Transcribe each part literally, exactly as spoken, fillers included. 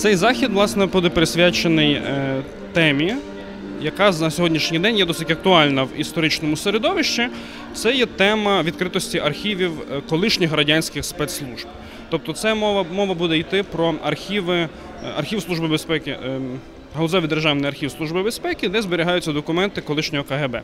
Цей захід, власне, буде присвячений е, темі, яка на сьогоднішній день є досить актуальна в історичному середовищі. Це є тема відкритості архівів колишніх радянських спецслужб. Тобто це мова, мова буде йти про архіви, архів Служби безпеки, е, Галузевий державний архів Служби безпеки, де зберігаються документи колишнього ка ге бе.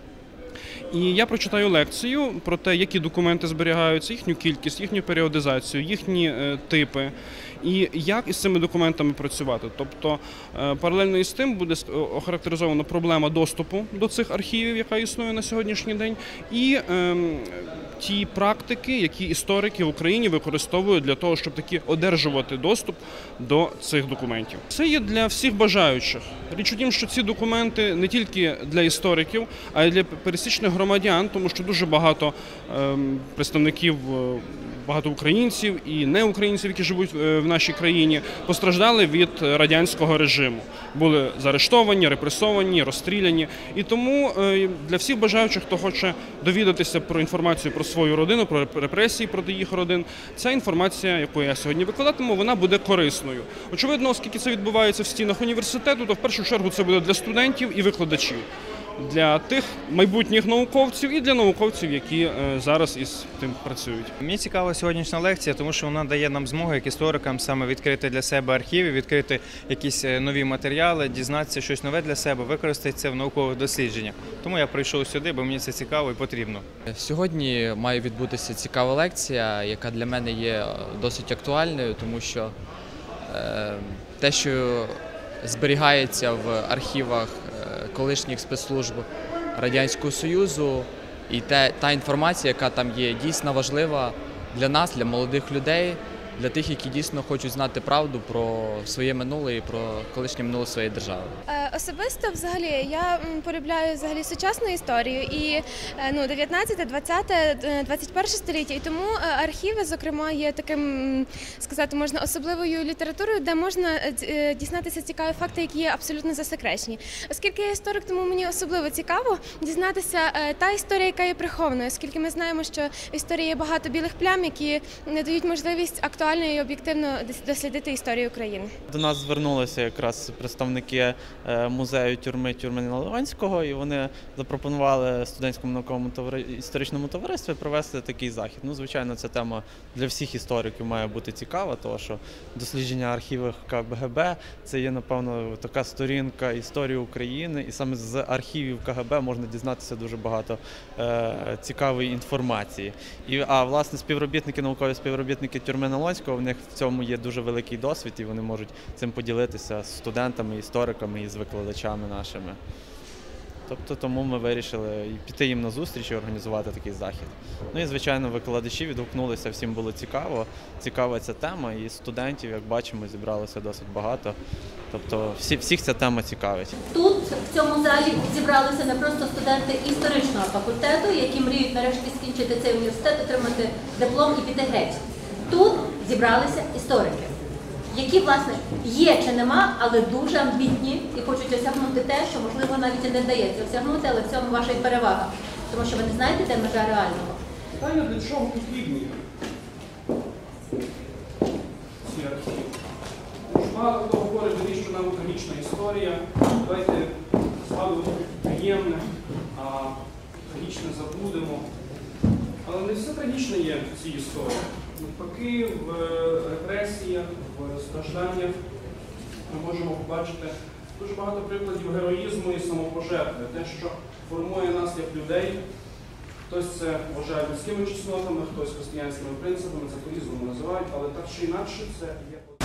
І я прочитаю лекцію про те, які документи зберігаються, їхню кількість, їхню періодизацію, їхні е, типи і як із цими документами працювати. Тобто е, паралельно із тим буде охарактеризована проблема доступу до цих архівів, яка існує на сьогоднішній день, і е, ті практики, які історики в Україні використовують для того, щоб таки одержувати доступ до цих документів. Це є для всіх бажаючих. Річ у тім, що ці документи не тільки для істориків, а й для пересічних громадян, тому що дуже багато е, представників, багато українців і неукраїнців, які живуть в нашій країні, постраждали від радянського режиму. Були заарештовані, репресовані, розстріляні. І тому е, для всіх бажаючих, хто хоче довідатися про інформацію про свою родину, про репресії проти їх родин, ця інформація, яку я сьогодні викладатиму, вона буде корисною. Очевидно, оскільки це відбувається в стінах університету, то в першу чергу це буде для студентів і викладачів, для тих майбутніх науковців і для науковців, які зараз із тим працюють. Мені цікава сьогоднішня лекція, тому що вона дає нам змогу, як історикам, саме відкрити для себе архіви, відкрити якісь нові матеріали, дізнатися щось нове для себе, використати це в наукових дослідженнях. Тому я прийшов сюди, бо мені це цікаво і потрібно. Сьогодні має відбутися цікава лекція, яка для мене є досить актуальною, тому що е, те, що зберігається в архівах колишніх спецслужб Радянського Союзу, і те, та інформація, яка там є, дійсно важлива для нас, для молодих людей, для тих, які дійсно хочуть знати правду про своє минуле і про колишнє минуле своєї держави. Особисто, взагалі, я полюбляю взагалі сучасну історію і ну, дев'ятнадцяте, двадцяте, двадцять перше століття. І тому архіви, зокрема, є таким, сказати можна, особливою літературою, де можна дізнатися цікаві факти, які є абсолютно засекречені. Оскільки я історик, тому мені особливо цікаво дізнатися та історія, яка є прихованою, оскільки ми знаємо, що в історії є багато білих плям, які не дають можливість актуально і об'єктивно дослідити історію України. До нас звернулися якраз представники музею тюрми Тюрмино-Ленського, і вони запропонували студентському науковому історичному товаристві провести такий захід. Ну, звичайно, ця тема для всіх істориків має бути цікава, тому що дослідження архівів ка ге бе – це є, напевно, така сторінка історії України, і саме з архівів ка ге бе можна дізнатися дуже багато е, цікавої інформації. І, а, власне, співробітники, наукові співробітники Тюрмино-Ленського, у них в цьому є дуже великий досвід, і вони можуть цим поділитися з студентами, істориками і з викладачами нашими. Тобто тому ми вирішили піти їм на зустріч і організувати такий захід. Ну і, звичайно, викладачі відгукнулися, всім було цікаво, цікава ця тема, і студентів, як бачимо, зібралося досить багато. Тобто всі, всіх ця тема цікавить. Тут, в цьому залі, зібралися не просто студенти історичного факультету, які мріють нарешті скінчити цей університет, отримати диплом і піти геть. Тут зібралися історики, які, власне, є чи нема, але дуже амбітні і хочуть осягнути те, що, можливо, навіть і не вдається осягнути, але в цьому ваша і перевага. Тому що ви не знаєте, де межа реального. Питання, для чого потрібні ці архіви? Багато хто говорить, що нам трагічна історія, давайте згадуємо приємне, а трагічне забудемо. Але не все трагічне є в цій історії. Навпаки, в репресіях, в стражданнях ми можемо побачити дуже багато прикладів героїзму і самопожертви. Те, що формує нас як людей. Хтось це вважає людськими чеснотами, хтось християнськими принципами, це по-різному називають, але так чи інакше це є...